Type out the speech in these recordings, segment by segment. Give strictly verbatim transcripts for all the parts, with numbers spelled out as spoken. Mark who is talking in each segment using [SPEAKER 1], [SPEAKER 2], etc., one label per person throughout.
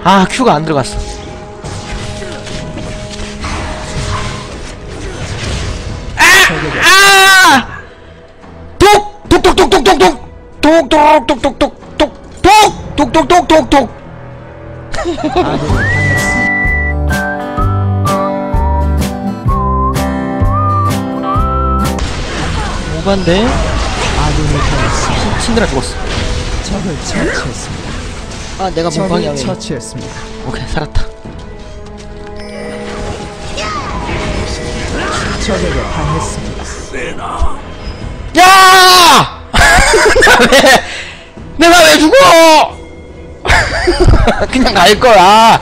[SPEAKER 1] 아 Q가 안 들어갔어. 아! 독! 독독독독독독! 독독독독독독! 독독독독독독! 오반데? 신드라 죽었어.
[SPEAKER 2] 적을 처치했습니다.
[SPEAKER 1] 아 내가 몸방향에
[SPEAKER 2] 처치했습니다.
[SPEAKER 1] 오케이 살았다.
[SPEAKER 2] 적에게 당했습니다.
[SPEAKER 1] 야! 나 왜, 내가 왜 죽어? 그냥 갈 거야.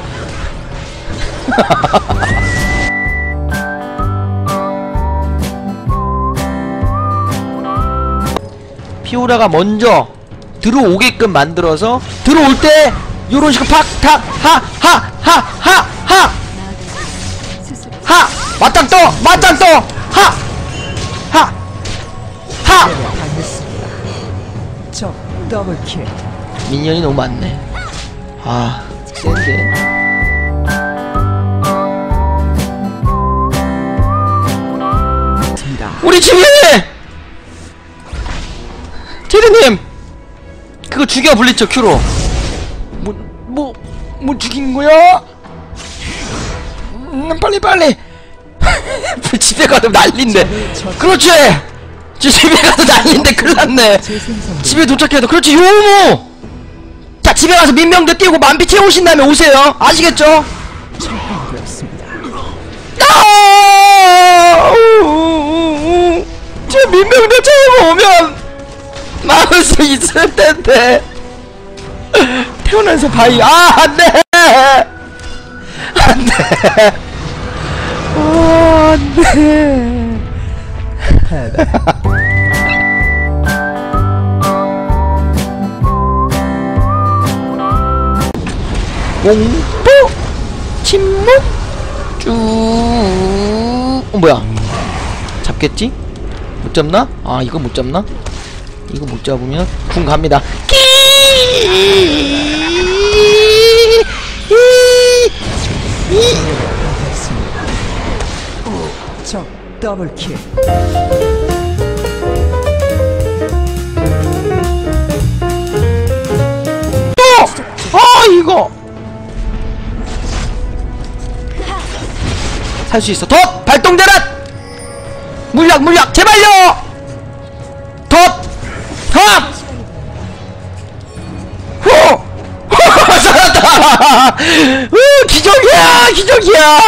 [SPEAKER 1] 피오라가 먼저 들어오게끔 만들어서 들어올 때 요런 식으로 팍탁하하하하하하 하! 맞짱 떠! 맞짱 떠! 하! 하! 하!
[SPEAKER 2] 당했습니다. 적 더블킬.
[SPEAKER 1] 미니언이 너무 많네. 아, 센데. 우리 집에! 테르님! 그거 죽여, 블리처 큐로. 뭐, 뭐, 뭐 죽인 거야? 음, 빨리, 빨리! 집에 가도 난린데. 그렇지! 집에 가도 난린데 큰일났네. 집에 도착해도 그렇지 요모! 자 집에 가서 민명대 띄우고 만피 채우신 다음에 오세요. 아시겠죠? 아! 제 민명대 채우고 오면 막을 수 있을 텐데. 태어나서 바이. 아 안돼! 안돼! 아 안돼! 공포 침묵 쭉. 어 뭐야? 잡겠지? 못 잡나? 아 이거 못 잡나? 이거 못 잡으면 궁 갑니다. 끼!
[SPEAKER 2] 적 더블킬.
[SPEAKER 1] 아 이거 살 수 있어. 덧! 발동되라! 물약 물약 제발요! 덧! 합! 후! 살았다! 우 기적이야 기적이야!